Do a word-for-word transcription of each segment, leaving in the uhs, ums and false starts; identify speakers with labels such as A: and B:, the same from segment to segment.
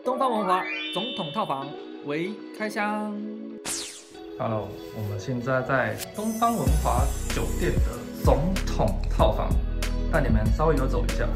A: 东方文华总统套房为开箱。Hello， 我们现在在东方文华酒店的总统套房，带你们稍微游走一下。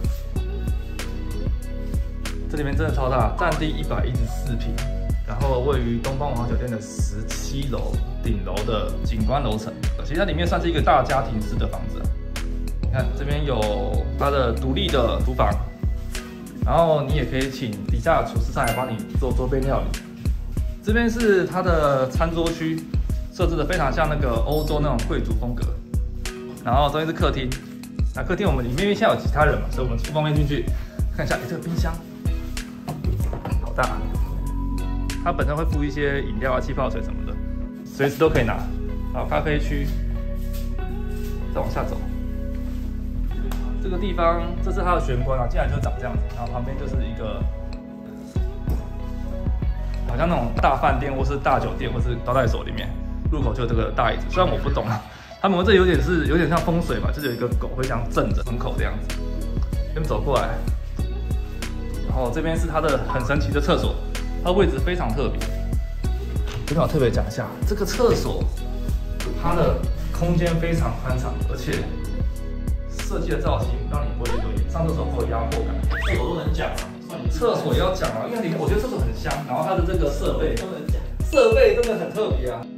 A: 这里面真的超大，占地一百一十四坪，然后位于东方文华酒店的十七楼顶楼的景观楼层。其实它里面算是一个大家庭式的房子。你看这边有它的独立的厨房。 然后你也可以请底下的厨师上来帮你做桌边料理。这边是它的餐桌区，设置的非常像那个欧洲那种贵族风格。然后这边是客厅，那客厅我们里面因为现在有其他人嘛，所以我们不方便进去。看一下，哎，这个冰箱好大，它本身会附一些饮料啊、气泡水什么的，随时都可以拿。好，咖啡区，再往下走。 这个地方，这是它的玄关啊，进来就长这样子，然后旁边就是一个，好像那种大饭店或是大酒店或是招待所里面，入口就有这个大椅子。虽然我不懂啊，他们这有点是有点像风水吧，就是有一个狗会这样镇着门口这样子。这边走过来，然后这边是它的很神奇的厕所，它位置非常特别。这边我特别讲一下，这个厕所它的空间非常宽敞，而且 设计的造型让你不会觉得上厕所会有压迫感。厕所都能讲啊，厕所也要讲啊，因为里面我觉得厕所很香，然后它的这个设备都能讲，设备真的很特别啊。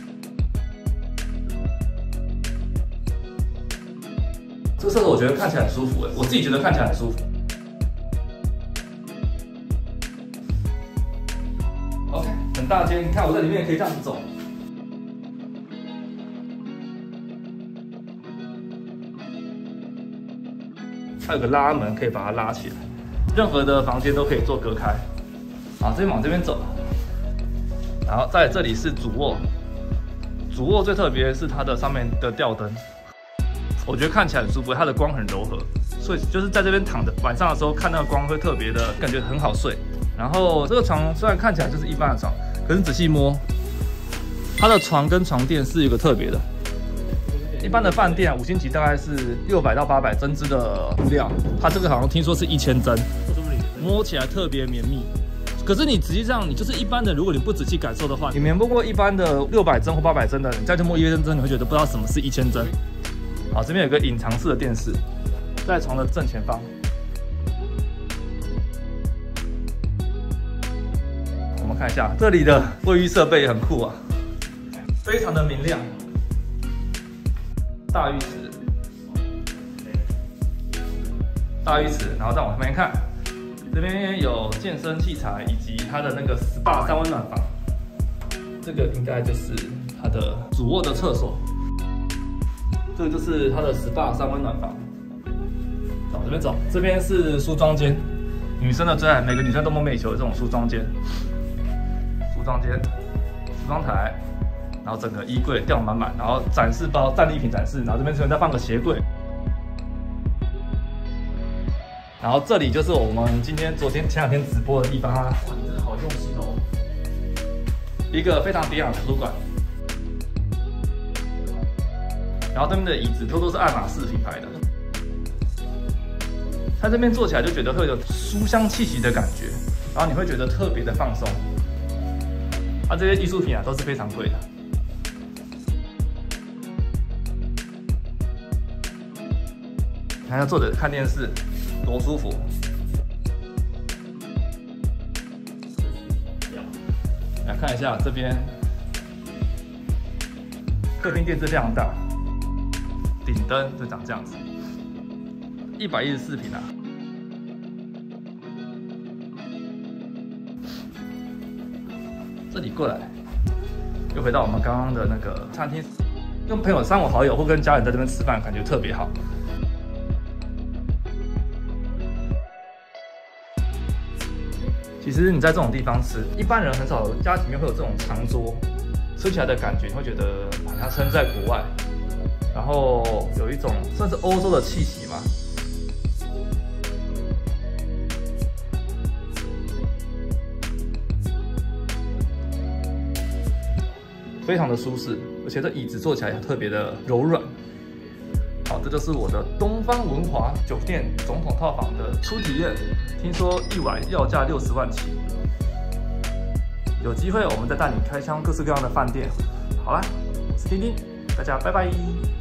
A: 这个厕所我觉得看起来很舒服哎，我自己觉得看起来很舒服。OK， 很大间，你看我在里面可以这样子走。 它有个拉门，可以把它拉起来，任何的房间都可以做隔开。好，这边往这边走，然后在这里是主卧。主卧最特别的是它的上面的吊灯，我觉得看起来很舒服，它的光很柔和，所以就是在这边躺着，晚上的时候看那个光会特别的感觉很好睡。然后这个床虽然看起来就是一般的床，可是仔细摸，它的床跟床垫是有个特别的。 一般的饭店五星级大概是六百到八百针织的布料，它这个好像听说是一千针，摸起来特别绵密。可是你实际上你就是一般的，如果你不仔细感受的话，你没摸过一般的六百针或八百针的，你再去摸一千针，你会觉得不知道什么是一千针。好，这边有个隐藏式的电视，在床的正前方。我们看一下这里的卫浴设备也很酷啊，非常的明亮。 大浴池，大浴池，然后再往旁边看，这边有健身器材以及它的那个 S P A 三温暖房，这个应该就是它的主卧的厕所，这个就是它的 S P A 三温暖房。往这边走，这边是梳妆间，女生的最爱，每个女生都梦寐以求的这种梳妆间，梳妆间，梳妆台。 然后整个衣柜吊满满，然后展示包、战利品展示，然后这边这边再放个鞋柜，然后这里就是我们今天、昨天、前两天直播的地方啊。哇，你真的好用心哦！一个非常典雅的图书馆，然后这边的椅子都都是爱马仕品牌的，它这边坐起来就觉得会有书香气息的感觉，然后你会觉得特别的放松。它这些艺术品啊都是非常贵的。 还要坐着看电视，多舒服！来看一下这边，客厅电视非常大，顶灯就长这样子，一百一十四坪啊！这里过来，又回到我们刚刚的那个餐厅，跟朋友、三五好友或跟家人在这边吃饭，感觉特别好。 其实你在这种地方吃，一般人很少家里面会有这种长桌，吃起来的感觉你会觉得好像身在国外，然后有一种算是欧洲的气息嘛。非常的舒适，而且这椅子坐起来也特别的柔软。好，这就是我的东方文华酒店总统套房的初体验，听说一晚要价六十万起。 有机会我们再带你开箱各式各样的饭店。好啦，我是丁丁，大家拜拜。